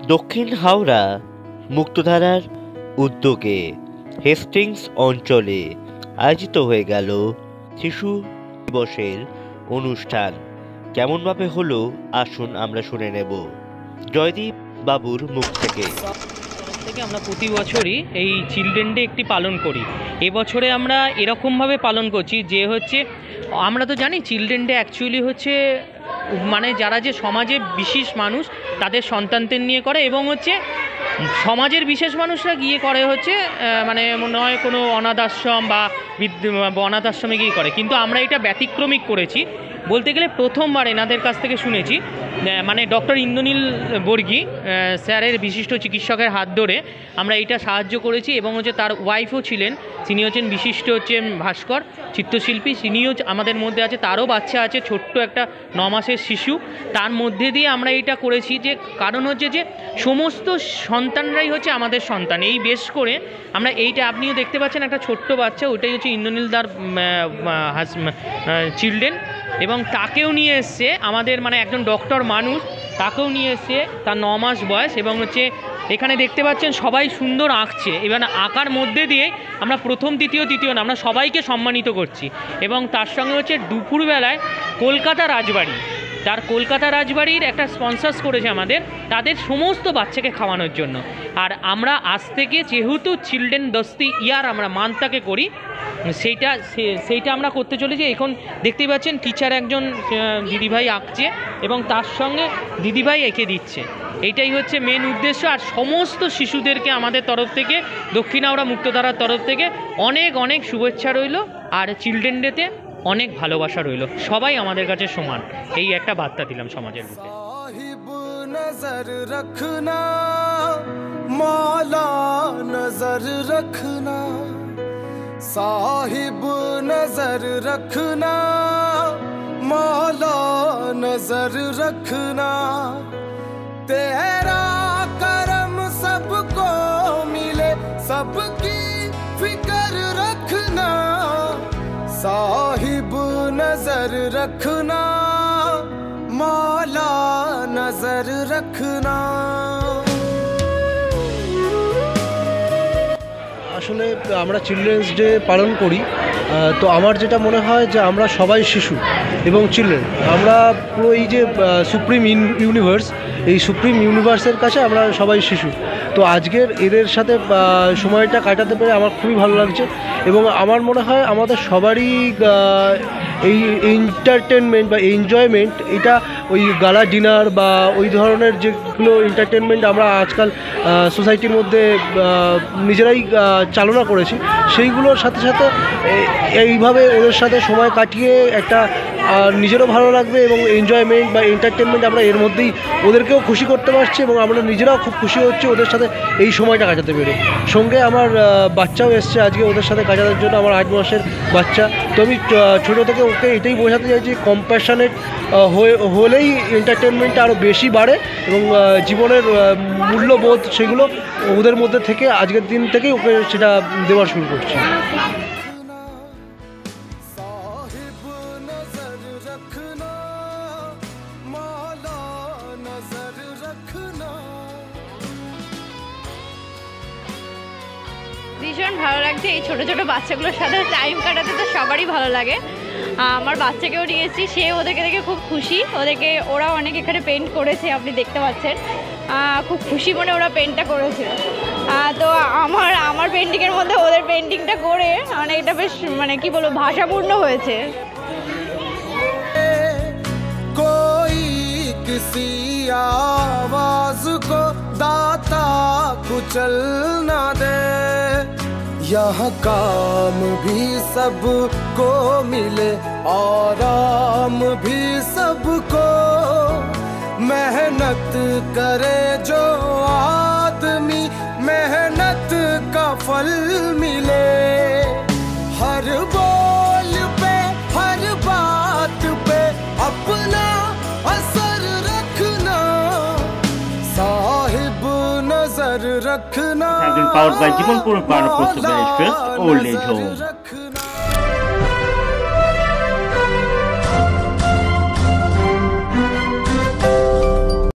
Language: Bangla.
দক্ষিণ হাওড়া মুক্তধারার উদ্যোগে হেস্টিংস অঞ্চলে আয়োজিত হয়ে গেল শিশু দিবসের অনুষ্ঠান। কেমনভাবে হলো আসুন আমরা শুনে নেব জয়দীপ বাবুর মুখ থেকে। আমরা প্রতি বছরই এই চিলড্রেন ডে একটি পালন করি। এবছরে আমরা এরকমভাবে পালন করছি যে হচ্ছে আমরা তো জানি চিলড্রেন ডে অ্যাকচুয়ালি হচ্ছে মানে যারা যে সমাজে বিশেষ মানুষ তাদের সন্তানদের নিয়ে করে এবং হচ্ছে সমাজের বিশেষ মানুষরা গিয়ে করে হচ্ছে মানে মনে হয় কোনো অনাথ আশ্রম বা অনাথ আশ্রমে গিয়ে করে, কিন্তু আমরা এটা ব্যতিক্রমিক করেছি। বলতে গেলে প্রথমবার এনাদের কাছ থেকে শুনেছি, মানে ডক্টর ইন্দ্রনীল বর্গী স্যারের বিশিষ্ট চিকিৎসকের হাত ধরে আমরা এইটা সাহায্য করেছি এবং হচ্ছে তার ওয়াইফও ছিলেন, তিনি হচ্ছেন বিশিষ্ট ভাস্কর চিত্রশিল্পী, তিনিও আমাদের মধ্যে আছে, তারও বাচ্চা আছে ছোট্ট একটা 9 মাসের শিশু। তার মধ্যে দিয়ে আমরা এটা করেছি যে কারণ হচ্ছে যে সমস্ত সন্তানরাই হচ্ছে আমাদের সন্তান। এই বেশ করে আমরা এইটা আপনিও দেখতে পাচ্ছেন একটা ছোট্ট বাচ্চা, ওইটাই হচ্ছে ইন্দ্রনীল দার চিলড্রেন, এবং তাকেও নিয়ে এসছে আমাদের মানে একজন ডক্টর মানুষ, তাকেও নিয়ে এসছে, তার 9 মাস বয়স এবং হচ্ছে এখানে দেখতে পাচ্ছেন সবাই সুন্দর আঁকছে। এবার আঁকার মধ্যে দিয়ে আমরা প্রথম তৃতীয় না আমরা সবাইকে সম্মানিত করছি। এবং তার সঙ্গে হচ্ছে দুপুরবেলায় কলকাতা রাজবাড়ির একটা স্পন্সার্স করেছে আমাদের, তাদের সমস্ত বাচ্চাকে খাওয়ানোর জন্য। আর আমরা আজ থেকে যেহেতু চিলড্রেন দস্তি ইয়ার আমরা মান্থটাকে করি, সেইটা আমরা করতে চলেছি। এখন দেখতেই পাচ্ছেন টিচার একজন দিদিভাই আঁকছে এবং তার সঙ্গে দিদিভাই এঁকে দিচ্ছে, এইটাই হচ্ছে মেন উদ্দেশ্য। আর সমস্ত শিশুদেরকে আমাদের তরফ থেকে দক্ষিণ হাওড়া মুক্তধারার তরফ থেকে অনেক অনেক শুভেচ্ছা রইল, আর চিলড্রেন ডেতে অনেক ভালোবাসা রইল। সবাই আমাদের কাছে সমান, এই একটা বার্তা দিলাম সমাজের মধ্যে। नजर रखना मौला नजर रखना, साहिब नजर रखना मौला नजर रखना, तेरा करम सबको मिले सबकी फिक्र रखना, साहिब नजर रखना मौला नजर रखना। আসলে আমরা চিলড্রেন্স ডে পালন করি, তো আমার যেটা মনে হয় যে আমরা সবাই শিশু এবং চিলড্রেন, আমরা পুরো এই যে সুপ্রিম এই সুপ্রিম ইউনিভার্সের কাছে আমরা সবাই শিশু। তো আজকের এদের সাথে সময়টা কাটাতে পেরে আমার খুবই ভালো লাগছে এবং আমার মনে হয় আমাদের সবারই এই এন্টারটেনমেন্ট বা এনজয়মেন্ট, এটা ওই গালা ডিনার বা ওই ধরনের যেগুলো এন্টারটেনমেন্ট আমরা আজকাল সোসাইটির মধ্যে নিজেরাই চালনা করেছি, সেইগুলোর সাথে সাথে এইভাবে ওদের সাথে সময় কাটিয়ে একটা নিজেরও ভালো লাগবে এবং এনজয়মেন্ট বা এন্টারটেনমেন্ট আমরা এর মধ্যেই ওদেরকেও খুশি করতে পারছি এবং আমরা নিজেরাও খুব খুশি হচ্ছি ওদের সাথে এই সময়টা কাটাতে পেরে। সঙ্গে আমার বাচ্চাও এসছে আজকে ওদের সাথে কাটানোর জন্য, আমার 8 মাসের বাচ্চা। তো আমি ছোটো থেকে ওকে এটাই বোঝাতে চাইছি, কম্প্যাশনেট হলেই এন্টারটেনমেন্টটা আরও বেশি বাড়ে এবং জীবনের মূল্যবোধ সেগুলো ওদের মধ্যে থেকে আজকের দিন থেকেই ওকে সেটা দেওয়া শুরু করছি। ভীষণ ভালো লাগছে এই ছোটো ছোটো বাচ্চাগুলোর সাথে টাইম কাটাতে, তো সবারই ভালো লাগে। আমার বাচ্চাকেও নিয়ে এসেছি, সে ওদেরকে দেখে খুব খুশি। ওরা অনেক এখানে পেন্ট করেছে, আপনি দেখতে পাচ্ছেন, খুব খুশি মনে ওরা পেন্টটা করেছে। তো আমার পেন্টিংয়ের মধ্যে ওদের পেন্টিংটা করে অনেকটা বেশ মানে কি বলবো ভাষাপূর্ণ হয়েছে। किसी आवाज को दाता कुचल ना दे, यहाँ काम भी सबको मिले और आराम भी सबको, मेहनत करे जो आदमी मेहनत का फल मिले, हर बोल पे हर बात पे अपना असर रखना, साहिब नजर रखना, powered by Jibanpur Prana Express Old Age Home।